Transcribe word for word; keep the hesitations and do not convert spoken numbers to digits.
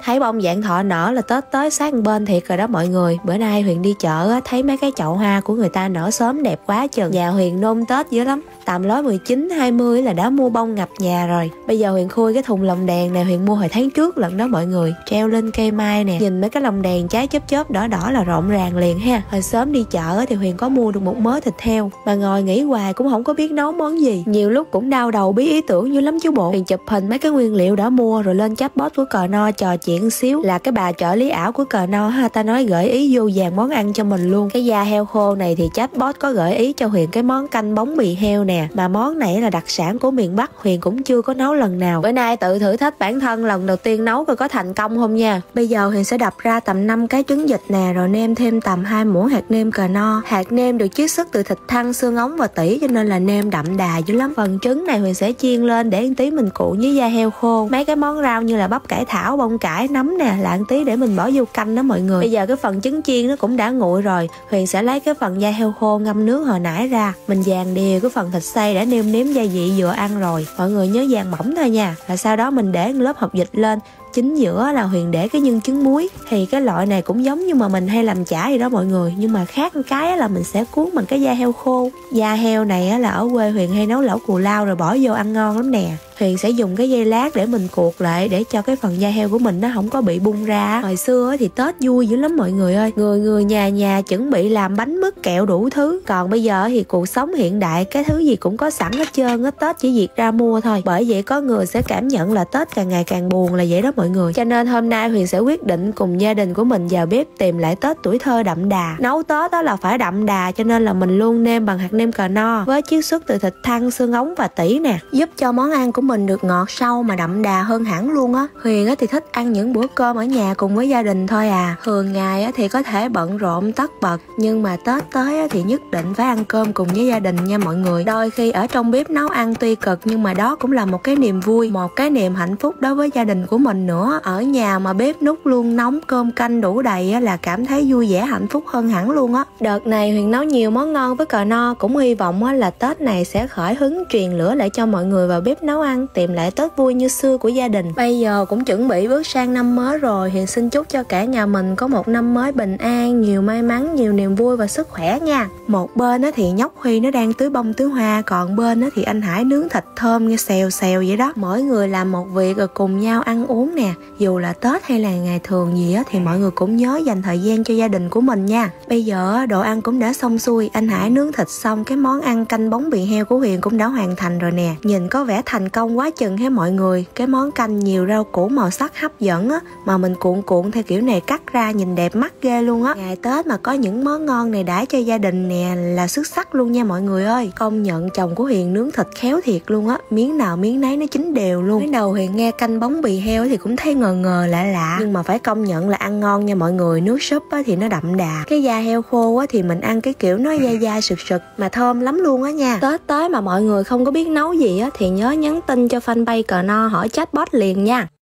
Thấy bông vạn thọ nở là Tết tới sát bên thiệt rồi đó mọi người. Bữa nay Huyền đi chợ á, thấy mấy cái chậu hoa của người ta nở sớm đẹp quá chừng. Nhà Huyền nôn Tết dữ lắm. Tầm lối mười chín hai mươi là đã mua bông ngập nhà rồi. Bây giờ Huyền khui cái thùng lồng đèn này Huyền mua hồi tháng trước lần đó mọi người, treo lên cây mai nè. Nhìn mấy cái lồng đèn cháy chớp chớp đỏ đỏ là rộn ràng liền ha. Hồi sớm đi chợ thì Huyền có mua được một mớ thịt heo, mà ngồi nghĩ hoài cũng không có biết nấu món gì. Nhiều lúc cũng đau đầu bí ý tưởng dữ lắm chú bộ. Huyền chụp hình mấy cái nguyên liệu đã mua rồi lên chatbot của Cờ No trò chuyện xíu, là cái bà trợ lý ảo của Cờ No ha, ta nói gợi ý vô vàng món ăn cho mình luôn. Cái da heo khô này thì chatbot có gợi ý cho Huyền cái món canh bóng bì heo nè, mà món này là đặc sản của miền Bắc, Huyền cũng chưa có nấu lần nào. Bữa nay tự thử thách bản thân lần đầu tiên nấu coi có thành công không nha. Bây giờ Huyền sẽ đập ra tầm năm cái trứng vịt nè, rồi nêm thêm tầm hai muỗng hạt nêm Cờ No. Hạt nêm được chiết xuất từ thịt thăn, xương ống và tỉ cho nên là nêm đậm đà dữ lắm. Phần trứng này Huyền sẽ chiên lên để một tí mình cuộn với da heo khô. Mấy cái món rau như là bắp cải thảo, bông cải, nấm nè là một tí để mình bỏ vô canh đó mọi người. Bây giờ cái phần trứng chiên nó cũng đã nguội rồi, Huyền sẽ lấy cái phần da heo khô ngâm nước hồi nãy ra, mình dàn đều cái phần thịt xay đã nêm nếm gia vị vừa ăn rồi. Mọi người nhớ dàn mỏng thôi nha. Và sau đó mình để lớp hột vịt lên. Chính giữa là Huyền để cái nhân trứng muối. Thì cái loại này cũng giống như mà mình hay làm chả vậy đó mọi người, nhưng mà khác cái là mình sẽ cuốn bằng cái da heo khô. Da heo này là ở quê Huyền hay nấu lẩu cù lao rồi bỏ vô ăn ngon lắm nè. Huyền sẽ dùng cái dây lát để mình cuột lại để cho cái phần da heo của mình nó không có bị bung ra. Hồi xưa thì Tết vui dữ lắm mọi người ơi, người người nhà nhà chuẩn bị làm bánh mứt kẹo đủ thứ. Còn bây giờ thì cuộc sống hiện đại, cái thứ gì cũng có sẵn hết trơn á, Tết chỉ việc ra mua thôi. Bởi vậy có người sẽ cảm nhận là Tết càng ngày càng buồn là vậy đó mọi người. Cho nên hôm nay Huyền sẽ quyết định cùng gia đình của mình vào bếp tìm lại Tết tuổi thơ đậm đà. Nấu Tết đó là phải đậm đà, cho nên là mình luôn nêm bằng hạt nêm Cờ No với chiết xuất từ thịt thăn, xương ống và tỉ nè, giúp cho món ăn của mình được ngọt sâu mà đậm đà hơn hẳn luôn á. Huyền thì thích ăn những bữa cơm ở nhà cùng với gia đình thôi à. Thường ngày thì có thể bận rộn tất bật, nhưng mà Tết tới thì nhất định phải ăn cơm cùng với gia đình nha mọi người. Đôi khi ở trong bếp nấu ăn tuy cực, nhưng mà đó cũng là một cái niềm vui, một cái niềm hạnh phúc đối với gia đình của mình nữa. Ở nhà mà bếp núc luôn nóng cơm canh đủ đầy là cảm thấy vui vẻ hạnh phúc hơn hẳn luôn á. Đợt này Huyền nấu nhiều món ngon với Cờ No, cũng hy vọng là Tết này sẽ khởi hứng truyền lửa lại cho mọi người vào bếp nấu ăn, tìm lại Tết vui như xưa của gia đình. Bây giờ cũng chuẩn bị bước sang năm mới rồi, Huyền xin chúc cho cả nhà mình có một năm mới bình an, nhiều may mắn, nhiều niềm vui và sức khỏe nha. Một bên thì nhóc Huy nó đang tưới bông tưới hoa, còn bên thì anh Hải nướng thịt thơm nghe xèo xèo vậy đó. Mỗi người làm một việc rồi cùng nhau ăn uống nè. Dù là Tết hay là ngày thường gì á thì mọi người cũng nhớ dành thời gian cho gia đình của mình nha. Bây giờ đồ ăn cũng đã xong xuôi, anh Hải nướng thịt xong, cái món ăn canh bóng bì heo của Huyền cũng đã hoàn thành rồi nè. Nhìn có vẻ thành công quá chừng hết mọi người. Cái món canh nhiều rau củ màu sắc hấp dẫn á, mà mình cuộn cuộn theo kiểu này cắt ra nhìn đẹp mắt ghê luôn á. Ngày Tết mà có những món ngon này đãi cho gia đình nè là xuất sắc luôn nha mọi người ơi. Công nhận chồng của Huyền nướng thịt khéo thiệt luôn á, miếng nào miếng nấy nó chín đều luôn. Mới đầu Huyền nghe canh bóng bì heo thì cũng thấy ngờ ngờ lạ lạ, nhưng mà phải công nhận là ăn ngon nha mọi người. Nước súp á thì nó đậm đà, cái da heo khô á thì mình ăn cái kiểu nó dai dai sực sực mà thơm lắm luôn á nha. Tết tới mà mọi người không có biết nấu gì á thì nhớ nhắn tin cho fanpage Cờ No hỏi chatbot liền nha.